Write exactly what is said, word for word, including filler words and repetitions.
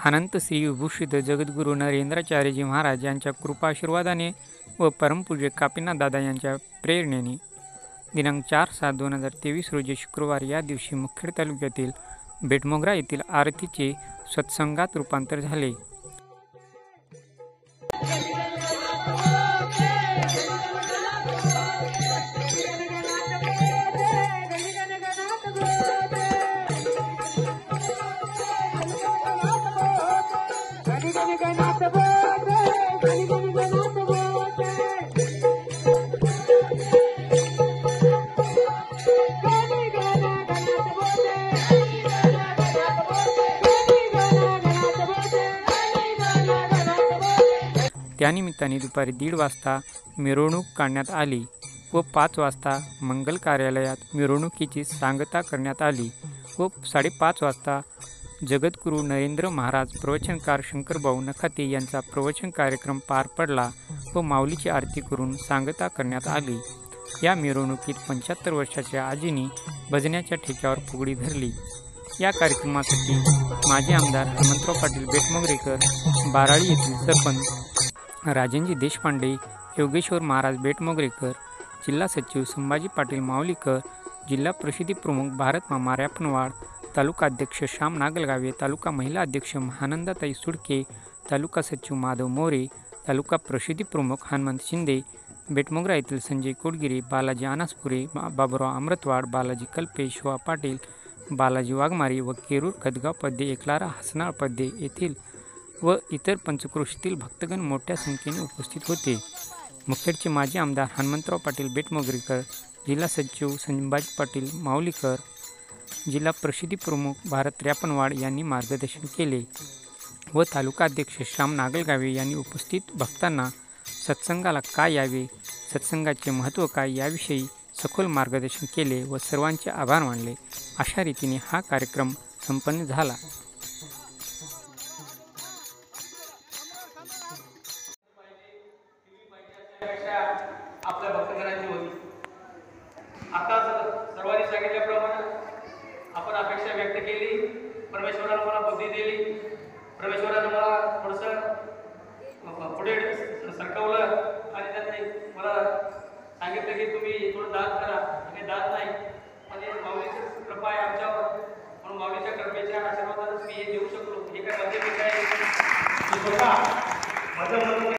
अनंत श्री विभूषित जगद्गुरू नरेंद्राचार्यजी महाराज यांच्या कृपाआशीर्वादाने व परमपूज्य कापीनाथ दादा यांच्या प्रेरणेने दिनांक चार सात दोन हजार तेवीस रोजी शुक्रवार या दिवशी मुखेड तालुक्यातील बेटमोगरा येथील आरतीचे सत्संगात रूपांतर झाले। त्यानिमित्ताने दुपारी दीड वाजता मिरवणूक काढण्यात आली व पाच वाजता मंगल कार्यालयात मिरवणुकीची सांगता करण्यात आली व साडेपाच वाजता जगद्गुरू नरेंद्र महाराज प्रवचनकार शंकरभाऊ नखाते यांचा प्रवचन कार्यक्रम पार पडला व माऊलीची आरती करून सांगता करण्यात आली। या मिरवणुकीत पंच्याहत्तर वर्षाच्या आजीनी भजनाच्या ठेक्यावर फुगडी धरली। या कार्यक्रमासाठी माजी आमदार हनुमंतराव पाटील बेटमोगरेकर, बाराळी येथील सरपंच राजेंजी देशपांडे, योगेश्वर महाराज बेटमोगरेकर, जिल्हा सचिव संभाजी पाटील माऊलीकर, जिल्हा प्रसिद्धी प्रमुख भारत मामा रॅपनवाड, तालुका अध्यक्ष श्याम नागलगावे, तालुका महिला अध्यक्ष महानंदाताई सुडके, तालुका सचिव माधव मोरे, तालुका प्रसिद्धी प्रमुख हनुमंत शिंदे, बेटमोगरा येथील संजय कोडगिरे, बालाजी अनासपुरे, बाबुराव अमृतवाड, बालाजी कल्पे, शिवा पाटील, बालाजी वाघमारे व केरूर खदगाव पद्ये, एकलारा हसनाळ पद्ये येथील व इतर पंचक्रोशीतील भक्तगण मोठ्या संख्येने उपस्थित होते। मुखेडचे माजी आमदार हनुमंतराव पाटील बेटमोगरेकर, जिल्हा सचिव संभाजी पाटील माऊलीकर, जिल्हा प्रसिद्धी प्रमुख भारत रॅपनवाड यांनी मार्गदर्शन केले व तालुका अध्यक्ष श्याम नागलगावे यांनी उपस्थित भक्तांना सत्संगाला काय यावे, सत्संगाचे महत्त्व काय याविषयी सखोल मार्गदर्शन केले व सर्वांचे आभार मानले। अशा रीतीने हा कार्यक्रम संपन्न झाला। आपल्या भक्तगणांची होती। आता सर्वांनी सांगितल्याप्रमाणे आपण अपेक्षा व्यक्त केली, परमेश्वराने मला बुद्धी दिली, परमेश्वराने मला थोडंसं पुढे सरकवलं आणि त्यांनी मला सांगितलं की तुम्ही थोडं दान करा। आणि दान नाही म्हणजे माऊलीची कृपा आहे आमच्यावर, म्हणून माऊलीच्या कृपेच्या आशीर्वादानेच मी हे देऊ शकलो। हे काय म्हणजे मी काय स्वतः माझं